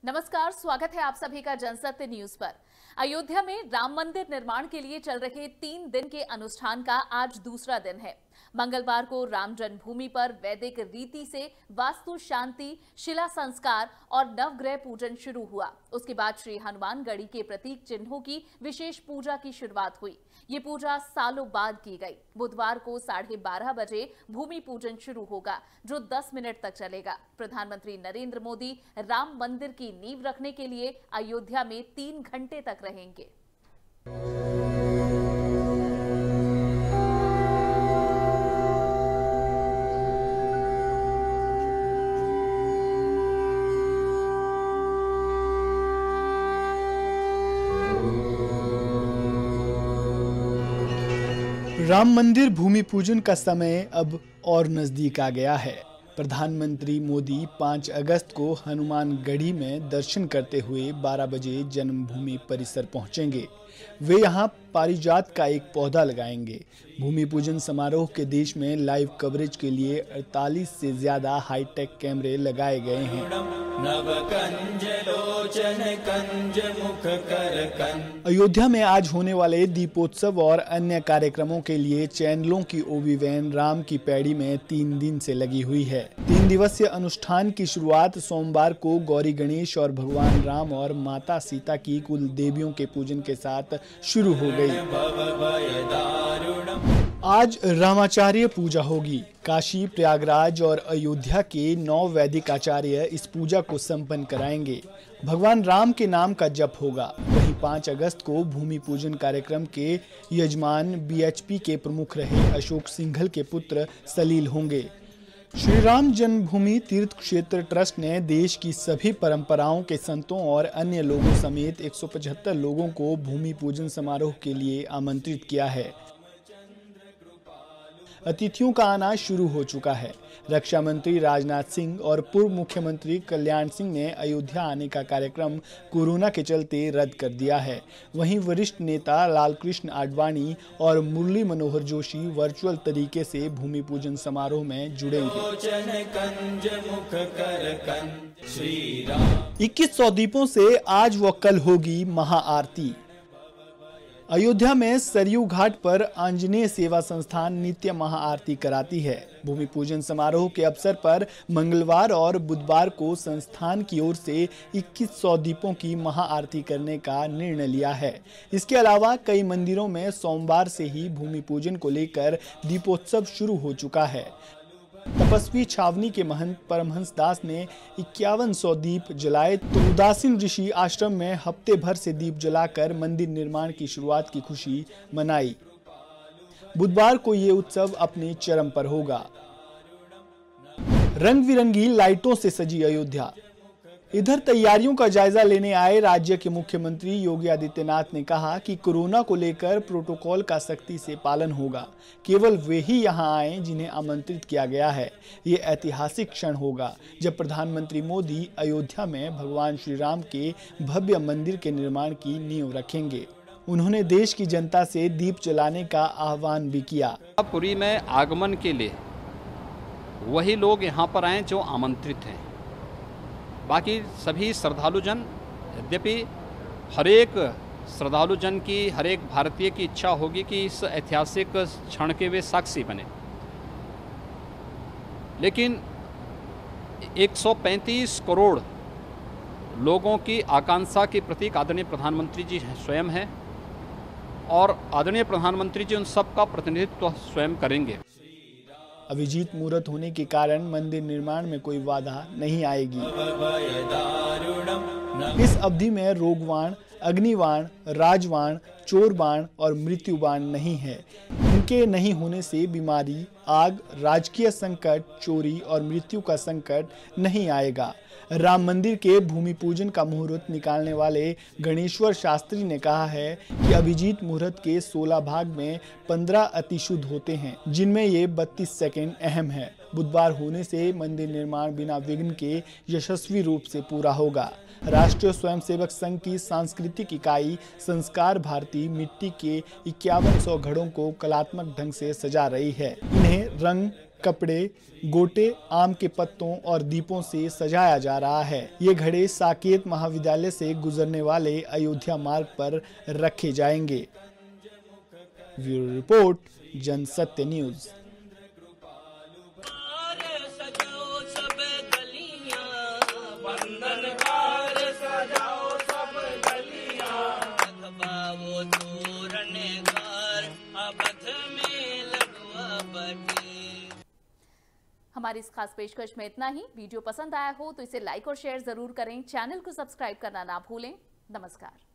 नमस्कार, स्वागत है आप सभी का जनसत्य न्यूज पर। अयोध्या में राम मंदिर निर्माण के लिए चल रहे 3 दिन के अनुष्ठान का आज दूसरा दिन है। मंगलवार को राम जन्मभूमि पर वैदिक रीति से वास्तु शांति, शिला संस्कार और नवग्रह पूजन शुरू हुआ। उसके बाद श्री हनुमान गढ़ी के प्रतीक चिन्हों की विशेष पूजा की शुरुआत हुई। ये पूजा सालों बाद की गई। बुधवार को 12:30 बजे भूमि पूजन शुरू होगा, जो 10 मिनट तक चलेगा। प्रधानमंत्री नरेंद्र मोदी राम मंदिर की नींव रखने के लिए अयोध्या में 3 घंटे तक रहेंगे। राम मंदिर भूमि पूजन का समय अब और नजदीक आ गया है। प्रधानमंत्री मोदी 5 अगस्त को हनुमानगढ़ी में दर्शन करते हुए 12 बजे जन्मभूमि परिसर पहुंचेंगे। वे यहां पारिजात का एक पौधा लगाएंगे। भूमि पूजन समारोह के देश में लाइव कवरेज के लिए 48 से ज्यादा हाईटेक कैमरे लगाए गए हैं। अयोध्या में आज होने वाले दीपोत्सव और अन्य कार्यक्रमों के लिए चैनलों की ओवी वैन राम की पैड़ी में 3 दिन से लगी हुई है। 3 दिवसीय अनुष्ठान की शुरुआत सोमवार को गौरी गणेश और भगवान राम और माता सीता की कुल देवियों के पूजन के साथ शुरू हो गई। आज रामाचार्य पूजा होगी। काशी, प्रयागराज और अयोध्या के 9 वैदिक आचार्य इस पूजा को संपन्न कराएंगे। भगवान राम के नाम का जप होगा। वहीं 5 अगस्त को भूमि पूजन कार्यक्रम के यजमान बीएचपी के प्रमुख रहे अशोक सिंघल के पुत्र सलील होंगे। श्री राम जन्मभूमि तीर्थ क्षेत्र ट्रस्ट ने देश की सभी परंपराओं के संतों और अन्य लोगों समेत 175 लोगों को भूमि पूजन समारोह के लिए आमंत्रित किया है। अतिथियों का आना शुरू हो चुका है। रक्षा मंत्री राजनाथ सिंह और पूर्व मुख्यमंत्री कल्याण सिंह ने अयोध्या आने का कार्यक्रम कोरोना के चलते रद्द कर दिया है। वहीं वरिष्ठ नेता लालकृष्ण आडवाणी और मुरली मनोहर जोशी वर्चुअल तरीके से भूमि पूजन समारोह में जुड़ेंगे। 2100 दीपों से आज व कल होगी महाआरती। अयोध्या में सरयू घाट पर आंजनेय सेवा संस्थान नित्य महाआरती कराती है। भूमि पूजन समारोह के अवसर पर मंगलवार और बुधवार को संस्थान की ओर से 2100 दीपों की महाआरती करने का निर्णय लिया है। इसके अलावा कई मंदिरों में सोमवार से ही भूमि पूजन को लेकर दीपोत्सव शुरू हो चुका है। तपस्वी छावनी के महंत परमहंस दास ने 5100 दीप जलाए तो उदासीन ऋषि आश्रम में हफ्ते भर से दीप जलाकर मंदिर निर्माण की शुरुआत की खुशी मनाई। बुधवार को ये उत्सव अपने चरम पर होगा। रंग बिरंगी लाइटों से सजी अयोध्या। इधर तैयारियों का जायजा लेने आए राज्य के मुख्यमंत्री योगी आदित्यनाथ ने कहा कि कोरोना को लेकर प्रोटोकॉल का सख्ती से पालन होगा। केवल वे ही यहां आए जिन्हें आमंत्रित किया गया है। ये ऐतिहासिक क्षण होगा जब प्रधानमंत्री मोदी अयोध्या में भगवान श्री राम के भव्य मंदिर के निर्माण की नींव रखेंगे। उन्होंने देश की जनता से दीप जलाने का आह्वान भी किया। पुरी में आगमन के लिए वही लोग यहाँ पर आए जो आमंत्रित हैं। बाकी सभी श्रद्धालुजन, यद्यपि हर एक श्रद्धालुजन की, हर एक भारतीय की इच्छा होगी कि इस ऐतिहासिक क्षण के वे साक्षी बने, लेकिन 135 करोड़ लोगों की आकांक्षा के प्रतीक आदरणीय प्रधानमंत्री जी स्वयं हैं और आदरणीय प्रधानमंत्री जी उन सब का प्रतिनिधित्व स्वयं करेंगे। अभिजीत मुहूर्त होने के कारण मंदिर निर्माण में कोई बाधा नहीं आएगी। इस अवधि में रोगवाण, अग्निवाण, राजवाण, चोरबाण और मृत्युबाण नहीं है। इनके नहीं होने से बीमारी, आग, राजकीय संकट, चोरी और मृत्यु का संकट नहीं आएगा। राम मंदिर के भूमि पूजन का मुहूर्त निकालने वाले गणेश्वर शास्त्री ने कहा है कि अभिजीत मुहूर्त के 16 भाग में 15 अतिशुद्ध होते हैं, जिनमें ये 32 सेकंड अहम है। बुधवार होने से मंदिर निर्माण बिना विघ्न के यशस्वी रूप से पूरा होगा। राष्ट्रीय स्वयंसेवक संघ की सांस्कृतिक इकाई संस्कार भारती मिट्टी के 5100 घड़ों को कलात्मक ढंग से सजा रही है। इन्हें रंग, कपड़े, गोटे, आम के पत्तों और दीपों से सजाया जा रहा है। ये घड़े साकेत महाविद्यालय से गुजरने वाले अयोध्या मार्ग पर रखे जाएंगे। Bureau report, Jansatya news. हमारी इस खास पेशकश में इतना ही। वीडियो पसंद आया हो तो इसे लाइक और शेयर जरूर करें। चैनल को सब्सक्राइब करना ना भूलें। नमस्कार।